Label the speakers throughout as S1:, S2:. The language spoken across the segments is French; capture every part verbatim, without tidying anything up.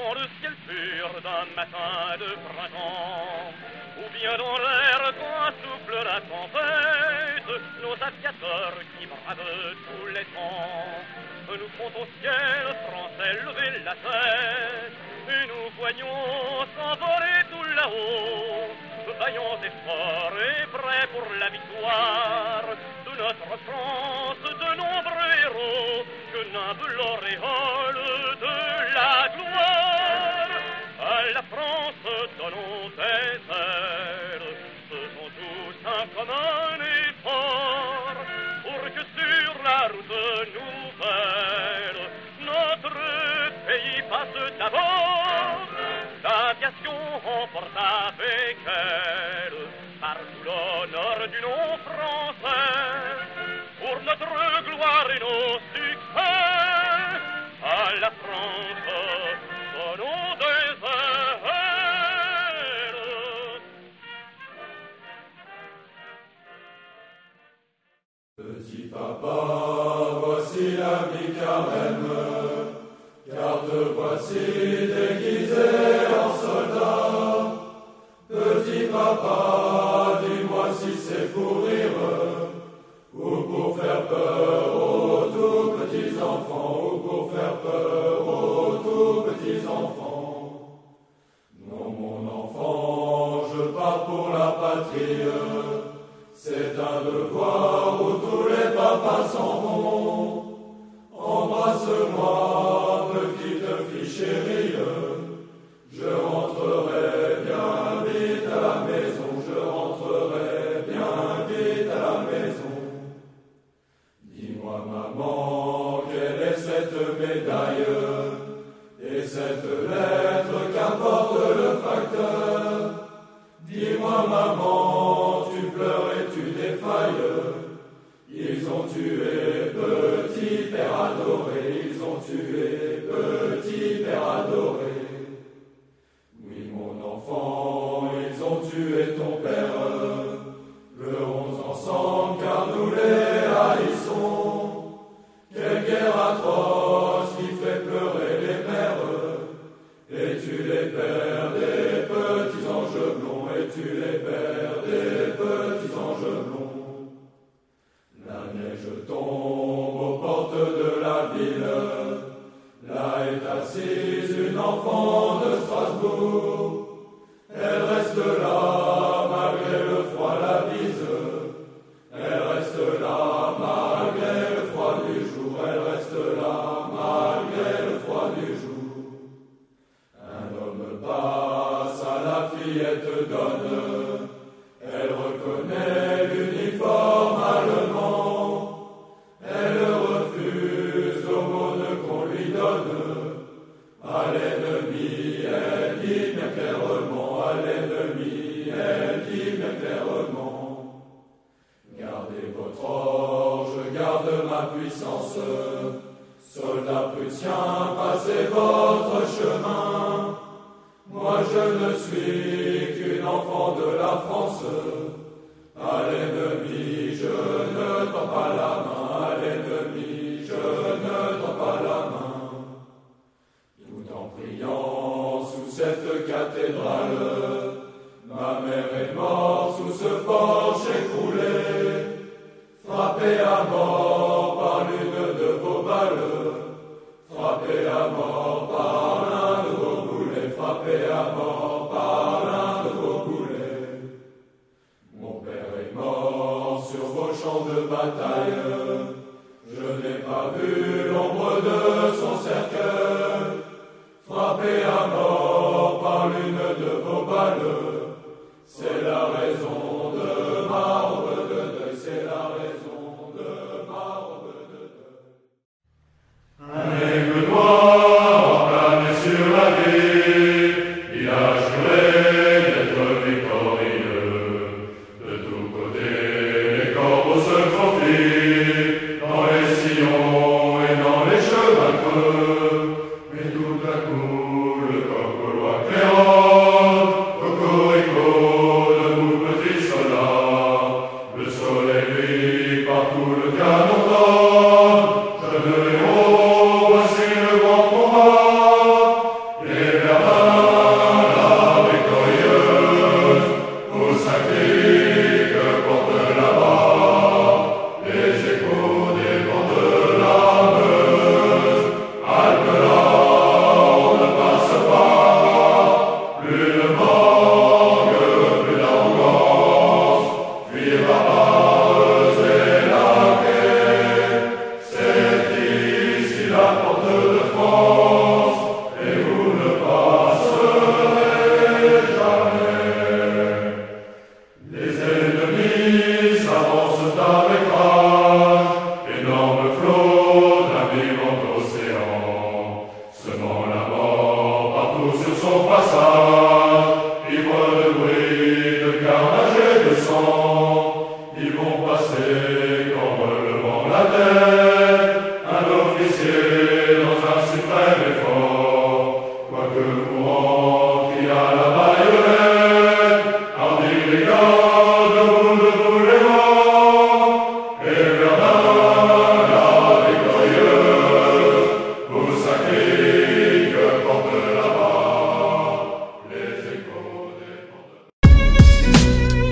S1: dans le ciel pur d'un matin de printemps, ou bien dans l'air quand souffle la tempête, nos aviateurs qui bravent tous les temps, nous font au ciel français lever la tête, et nous voyons s'envoler tout là-haut, vaillants et forts et prêts pour la victoire de notre France, de nombreux héros que nimbe l'auréole de la gloire. À la France donnons des ailes, faisons tous un commun effort pour que sur la route nouvelle notre pays passe d'abord. L'aviation emporte avec elle partout l'honneur du nom français, pour notre gloire et nos succès. À la France donnons des ailes.
S2: Petit papa, voici l'ami carême, car te voici déguisé en soldat. Petit papa, dis-moi si c'est pour rire ou pour faire peur aux tout petits enfants, ou pour faire peur aux tout petits enfants. Non, mon enfant, je pars pour la patrie, c'est un devoir où tous les papas s'en vont. Embrasse-moi, petite fille chérie, je rentrerai bien vite à la maison, je rentrerai bien vite à la maison. Dis-moi, maman, quelle est cette médaille et cette lettre qu'apporte le facteur? Dis-moi, maman, tu pleures et tu défailles. Ils ont tué petit père adoré, ils ont tué petit père adoré. Oui, mon enfant, ils ont tué ton père. Pleurons ensemble car nous les haïssons. Quelle guerre atroce qui fait pleurer les mères, et tu les pères des petits anges blonds, et tu les pères des petits anges blonds. La neige tombe aux portes de la ville, là est assise une enfant de Strasbourg. Elle reste là malgré le froid, la bise, elle reste là malgré le froid du jour, elle reste là malgré le froid du jour. Un homme passe à la fillette donne, elle reconnaît l'uniforme allemand, elle refuse l'aumône qu'on lui donne. À l'ennemi, elle dit bien clairement, à l'ennemi, elle dit bien clairement. Gardez votre or, je garde ma puissance, soldats prussiens, passez votre chemin. Moi je ne suis qu'une enfant de la France, à l'ennemi je ne tends pas la main, à l'ennemi je ne tends pas la main. Tout en priant sous cette cathédrale, ma mère est morte sous ce porche écroulé, frappée à mort par l'une de vos balles, frappée à mort par l'un de vos boulets, frappée à mort par l'un de vos boulets. Mon père est mort sur vos champs de bataille, je n'ai pas vu l'ombre de son cercueil, frappé à mort par l'une de vos balles. C'est la raison de ma robe de deuil, c'est la raison de ma robe de deuil. Un aigle noir plané sur la ville, il a juré d'être victorieux. De tous côtés, les corbeaux se faufilent dans les sillons et dans les chemins creux. Mais tout à coup, le coq gaulois claironne, cocorico, debout petit soldat. Le soleil brille partout, le canon tonne. Jeunes héros, voici le grand combat. Les suprême effort, quoique mourant, qui a la baïonnette, hardi brigand, debout, debout les vents, et Verdun, la victorieuse, pour sa cri que porte là-bas les échos des portes.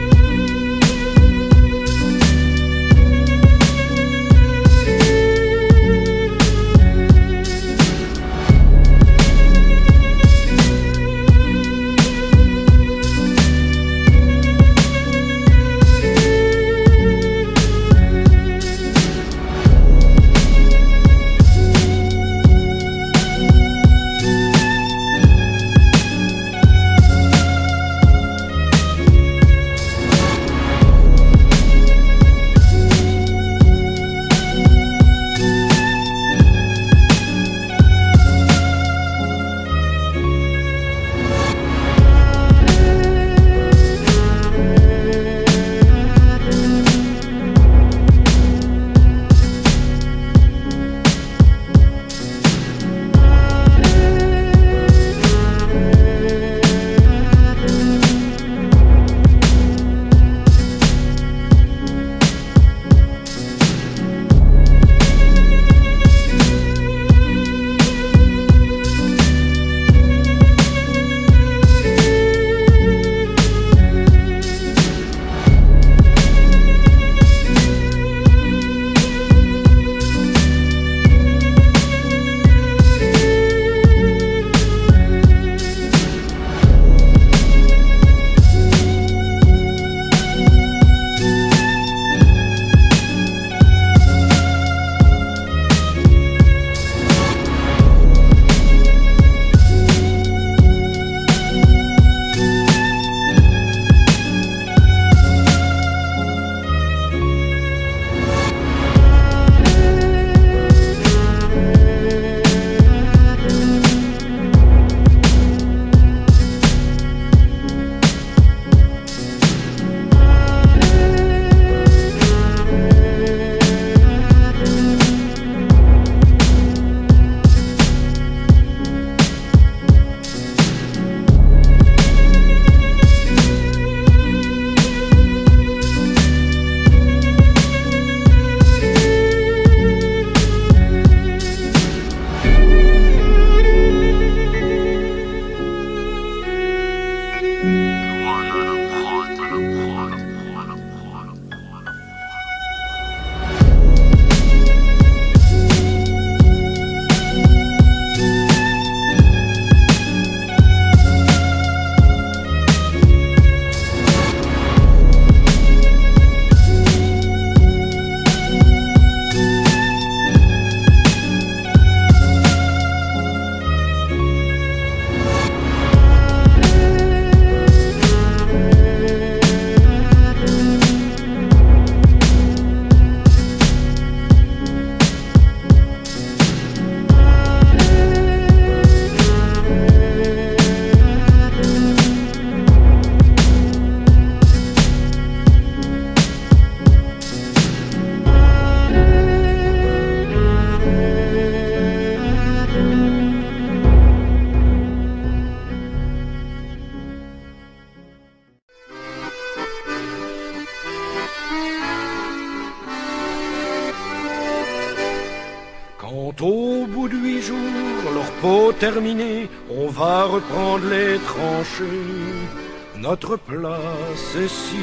S3: Quand au bout de huit jours, leur peau terminée, on va reprendre les tranchées. Notre place est si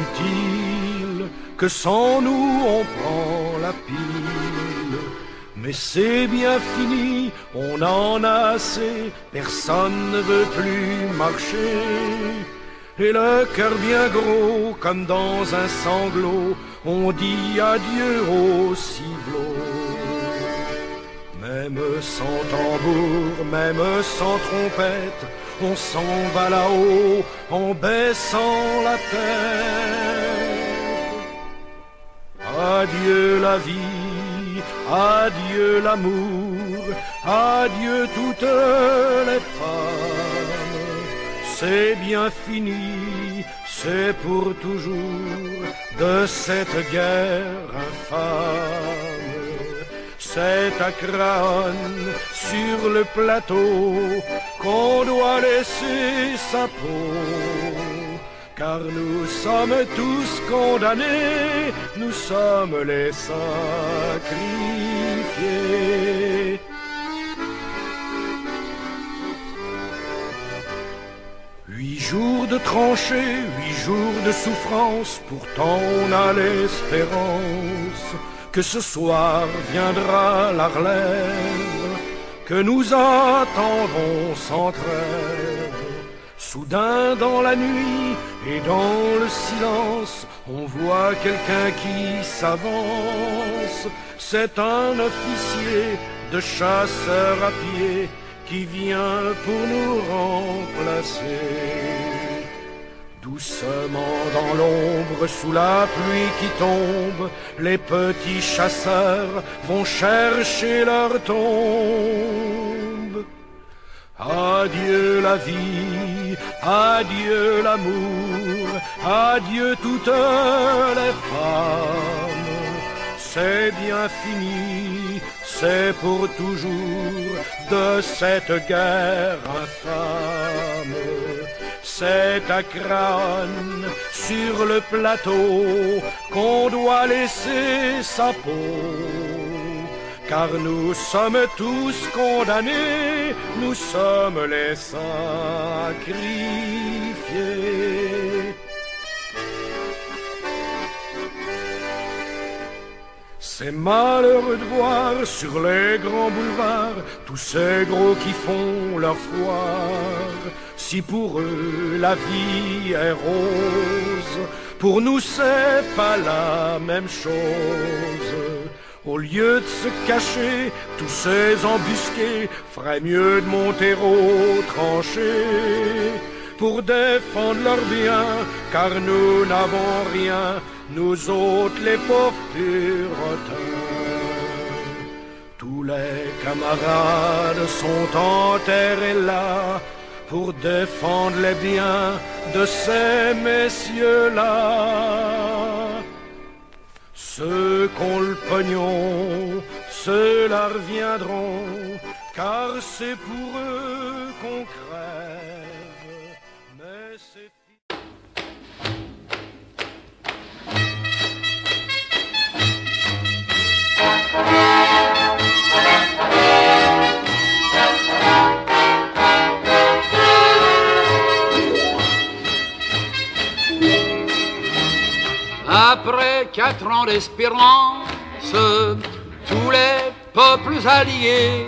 S3: utile que sans nous on prend la pile. Mais c'est bien fini, on en a assez, personne ne veut plus marcher. Et le cœur bien gros, comme dans un sanglot, on dit adieu au ciblot. Même sans tambour, même sans trompette, on s'en va là-haut en baissant la tête. Adieu la vie, adieu l'amour, adieu toutes les femmes. C'est bien fini, c'est pour toujours de cette guerre infâme. c'est à Craonne, sur le plateau, qu'on doit laisser sa peau. Car nous sommes tous condamnés, nous sommes les sacrifiés. Huit jours de tranchées, huit jours de souffrance, pourtant on a l'espérance que ce soir viendra la relève, que nous attendrons sans trêve. Soudain dans la nuit et dans le silence, on voit quelqu'un qui s'avance. C'est un officier de chasseurs à pied qui vient pour nous remplacer. Doucement dans l'ombre, sous la pluie qui tombe, les petits chasseurs vont chercher leur tombe. Adieu la vie, adieu l'amour, adieu toutes les femmes. C'est bien fini, c'est pour toujours de cette guerre infâme. C'est à Craonne, sur le plateau, qu'on doit laisser sa peau. Car nous sommes tous condamnés, nous sommes les sacrifiés. C'est malheureux de voir sur les grands boulevards tous ces gros qui font leur foire. Si pour eux la vie est rose, pour nous c'est pas la même chose. Au lieu de se cacher, tous ces embusqués feraient mieux de monter aux tranchées pour défendre leurs biens, car nous n'avons rien, nous autres les pauvres puritains. Tous les camarades sont enterrés là pour défendre les biens de ces messieurs-là. Ceux qu'ont le pognon, ceux-là reviendront, car c'est pour eux qu'on crève. Mais c'est...
S4: Après quatre ans d'espérance, tous les peuples alliés,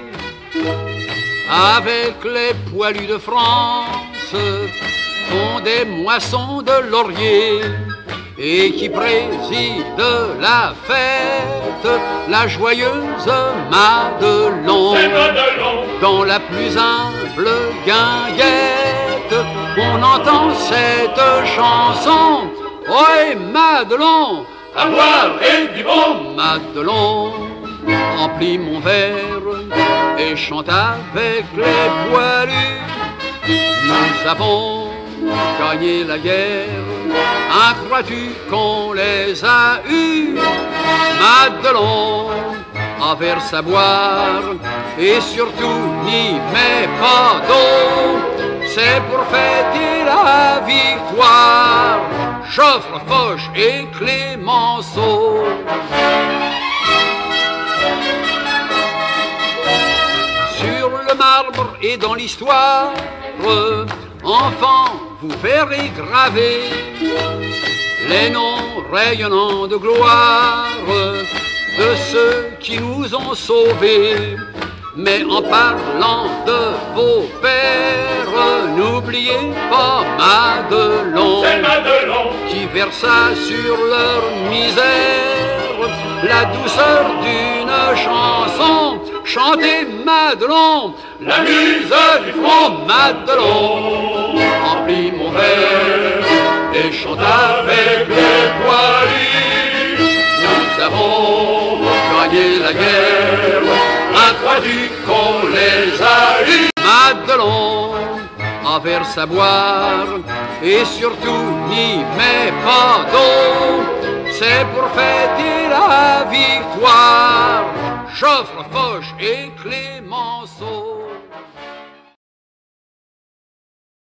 S4: avec les poilus de France, font des moissons de laurier, et qui préside la fête, la joyeuse Madelon. Dans la plus humble guinguette, on entend cette chanson. Ohé, Madelon, à boire et du bon. Madelon, remplis mon verre et chante avec les poilus. Nous avons gagné la guerre, hein, crois-tu qu'on les a eus? Madelon, en verse à boire et surtout n'y mets pas d'eau. C'est pour fêter la victoire, Joffre, Foch et Clémenceau. Sur le marbre et dans l'histoire, enfants, vous verrez graver les noms rayonnants de gloire de ceux qui nous ont sauvés. Mais en parlant de vos pères, n'oubliez pas Madelon, c'est Madelon qui versa sur leur misère la douceur d'une chanson. Chantez Madelon, la muse du front. Madelon, remplis mon verre et chante avec les poilus. Nous avons gagné la guerre, hein, crois-tu qu'on les a eus? Madelon, en verse à boire et surtout n'y mets pas d'eau. c'est pour fêter la victoire. Joffre, Foch et Clémenceau.